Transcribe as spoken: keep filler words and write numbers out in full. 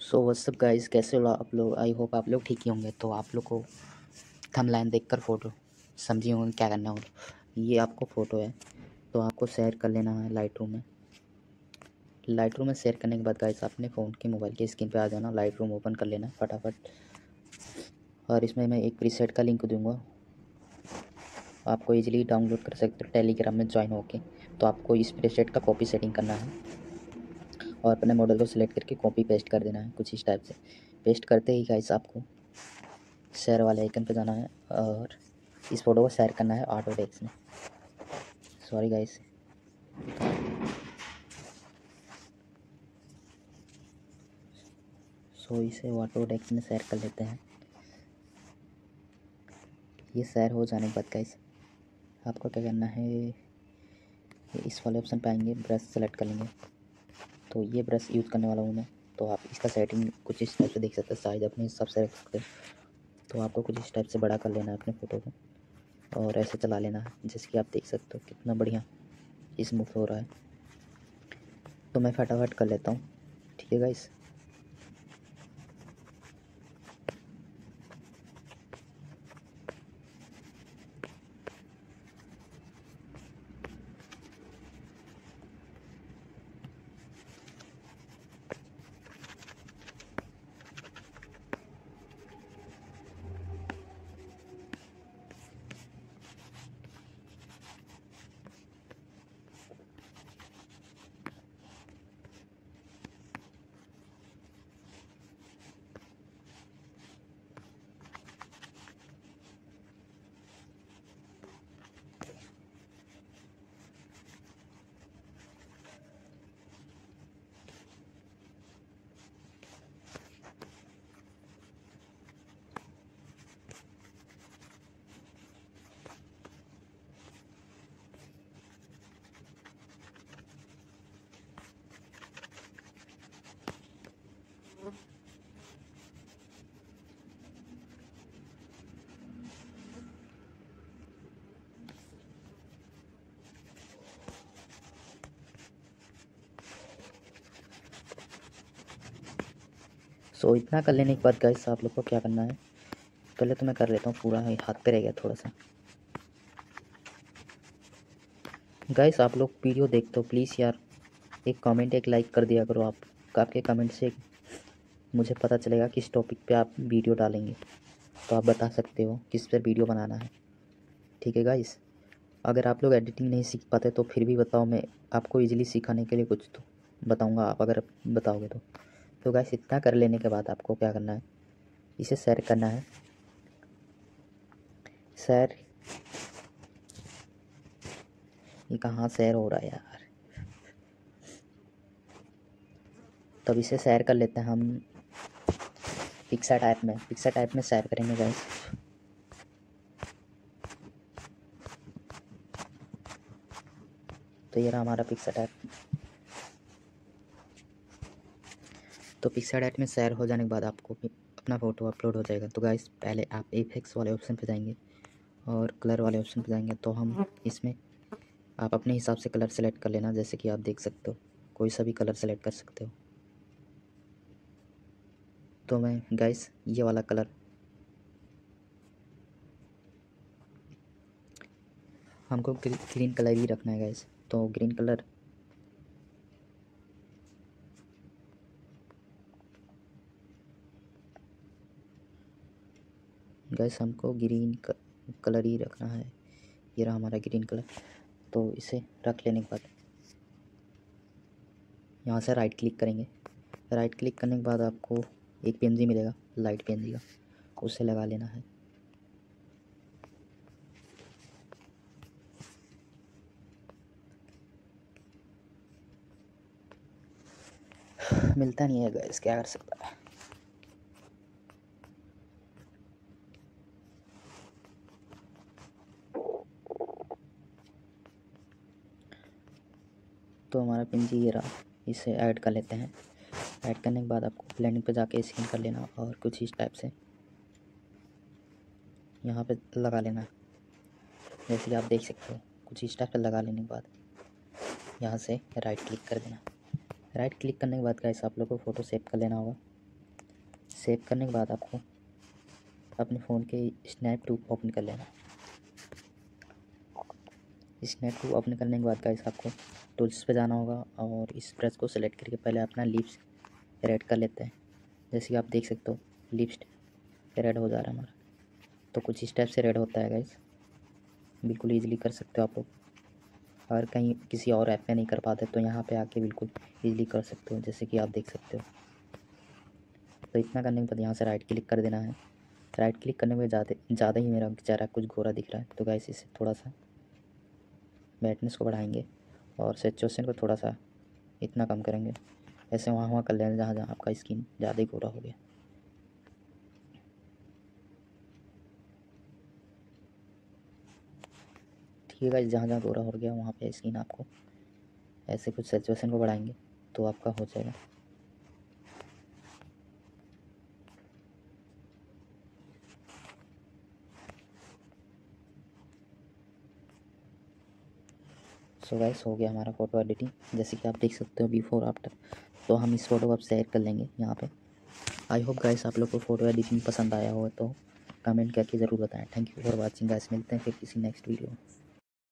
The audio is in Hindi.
सो व्हाट्सअप गाइस, कैसे हो आप लोग। आई होप आप लोग ठीक ही होंगे। तो आप लोग को थंबनेल देखकर फ़ोटो समझी होंगे क्या करना होगा। ये आपको फ़ोटो है तो आपको शेयर कर लेना है लाइट रूम में। लाइट रूम में शेयर करने के बाद गाइस अपने फ़ोन के मोबाइल के स्क्रीन पे आ जाना, लाइट रूम ओपन कर लेना है फटाफट। और इसमें मैं एक प्रीसेट का लिंक दूंगा, आपको इजीली डाउनलोड कर सकते हो टेलीग्राम में ज्वाइन होके। तो आपको इस प्रीसेट का कॉपी सेटिंग करना है और अपने मॉडल को सिलेक्ट करके कॉपी पेस्ट कर देना है कुछ इस टाइप से। पेस्ट करते ही गाइस आपको शेयर वाले आइकन पे जाना है और इस फोटो को शेयर करना है ऑटोडेस्क में। सॉरी गाइस, सो इसे ऑटोडेस्क में शेयर कर लेते हैं। ये शेयर हो जाने के बाद गाइस आपको क्या करना है, इस वाले ऑप्शन पे आएंगे, ब्रश सेलेक्ट कर लेंगे। तो ये ब्रश यूज़ करने वाला हूँ मैं, तो आप इसका सेटिंग कुछ इस टाइप से देख सकते हैं, साइज अपने हिसाब से रख सकते हैं। तो आपको कुछ इस टाइप से बड़ा कर लेना है अपने फ़ोटो को और ऐसे चला लेना है, जैसे कि आप देख सकते हो कितना बढ़िया स्मूथ हो रहा है। तो मैं फटाफट कर लेता हूँ, ठीक है गाइस। सो so, इतना कर लेने के बाद गाइस आप लोग को क्या करना है, पहले तो मैं कर लेता हूँ पूरा, हाथ पे रह गया थोड़ा सा। गाइस आप लोग वीडियो देखते हो प्लीज़ यार एक कमेंट एक लाइक कर दिया करो। आप आपके कमेंट से मुझे पता चलेगा किस टॉपिक पे आप वीडियो डालेंगे, तो आप बता सकते हो किस पे वीडियो बनाना है, ठीक है गाइस। अगर आप लोग एडिटिंग नहीं सीख पाते तो फिर भी बताओ, मैं आपको इजीली सिखाने के लिए कुछ तो बताऊंगा, आप अगर बताओगे तो। तो गाइस इतना कर लेने के बाद आपको क्या करना है, इसे शेयर करना है। शेयर ये कहाँ शेयर हो रहा है यार, तब इसे शेयर कर लेते हैं हम पिक्चर टाइप में। पिक्चर टाइप में शेयर करेंगे गाइस। तो ये रहा हमारा पिक्चर टाइप। तो पिक्चर टाइप में शेयर हो जाने के बाद आपको अपना फ़ोटो अपलोड हो जाएगा। तो गाइस पहले आप इफेक्ट्स वाले ऑप्शन पे जाएंगे और कलर वाले ऑप्शन पे जाएंगे। तो हम इसमें आप अपने हिसाब से कलर सेलेक्ट कर लेना, जैसे कि आप देख सकते हो कोई सा भी कलर सेलेक्ट कर सकते हो। तो मैं गाइस ये वाला कलर, हमको ग्रीन कलर ही रखना है गाइस, तो ग्रीन कलर गाइस हमको ग्रीन कलर ही रखना है। ये रहा हमारा ग्रीन कलर। तो इसे रख लेने के बाद यहाँ से राइट क्लिक करेंगे। राइट क्लिक करने के बाद आपको एक पेंजी मिलेगा, लाइट पेंजी का, उसे लगा लेना है। मिलता नहीं है गाइस, क्या कर सकता है। तो हमारा पेंजी ये रहा, इसे ऐड कर लेते हैं। ऐड करने के बाद आपको ब्लेंडिंग पे जाके स्कैन कर लेना और कुछ इस टाइप से यहाँ पे लगा लेना, जैसे कि आप देख सकते हो। कुछ इस टाइप से लगा लेने के बाद यहाँ से राइट क्लिक कर देना। राइट क्लिक करने के बाद गाइस आप लोग को फ़ोटो सेव कर लेना होगा। सेव करने के बाद आपको अपने फ़ोन के स्नैप टू ओपन कर लेना। स्नैप टू ओपन करने के बाद गाइस आपको टूल्स पे जाना होगा और इस ब्रश को सेलेक्ट करके पहले अपना लिप्स रेड कर लेते हैं। जैसे कि आप देख सकते हो लिप्स रेड हो जा रहा है हमारा, तो कुछ इस टाइप से रेड होता है गाइस। बिल्कुल ईजिली कर सकते हो आप लोग। अगर कहीं किसी और ऐप पे नहीं कर पाते तो यहाँ पे आके बिल्कुल ईजिली कर सकते हो, जैसे कि आप देख सकते हो। तो इतना करने के बाद यहाँ से राइट क्लिक कर देना है। राइट क्लिक करने के बाद ज़्यादा ज़्यादा ही मेरा चेहरा कुछ गोरा दिख रहा है, तो गाइस इसे थोड़ा सा ब्राइटनेस को बढ़ाएंगे और सैचुरेशन को थोड़ा सा इतना कम करेंगे। ऐसे वहाँ वहाँ कर लेना जहाँ जहाँ आपका स्किन ज़्यादा ही गोरा हो गया। ठीक है गाइस, जहाँ जहाँ गोरा हो गया वहाँ पे स्किन आपको ऐसे कुछ सैचुरेशन को बढ़ाएंगे तो आपका हो जाएगा। सो गाइस हो गया हमारा फ़ोटो एडिटिंग, जैसे कि आप देख सकते हो बिफोर आफ्टर। तो हम इस फ़ोटो को अब शेयर कर लेंगे यहाँ पे। आई होप गाइस आप लोग को फ़ोटो एडिटिंग पसंद आया हो तो कमेंट करके ज़रूर बताएं। Thank you for watching guys, मिलते हैं फिर किसी नेक्स्ट वीडियो में।